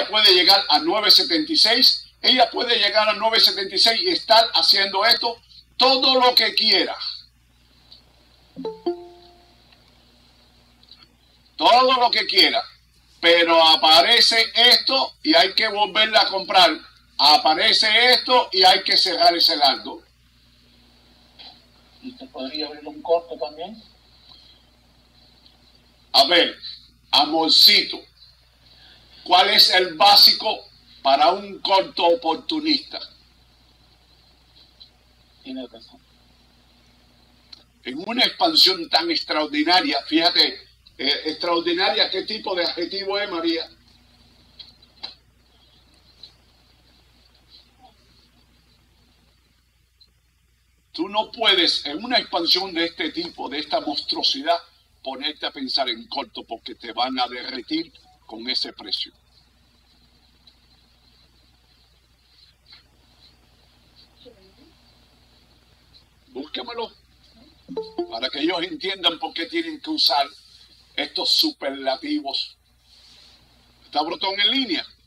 puede llegar a 9.76. Ella puede llegar a 9.76 y estar haciendo esto todo lo que quiera. Todo lo que quiera. Pero aparece esto y hay que volverla a comprar. Aparece esto y hay que cerrar ese largo. ¿Y usted podría abrir un corto también? A ver, amorcito, ¿cuál es el básico para un corto oportunista? Tiene razón. En una expansión tan extraordinaria, fíjate, extraordinaria, ¿qué tipo de adjetivo es, María? Tú no puedes, en una expansión de este tipo, de esta monstruosidad, ponerte a pensar en corto porque te van a derretir con ese precio. Búsquemelo para que ellos entiendan por qué tienen que usar estos superlativos. ¿Está Brotón en línea?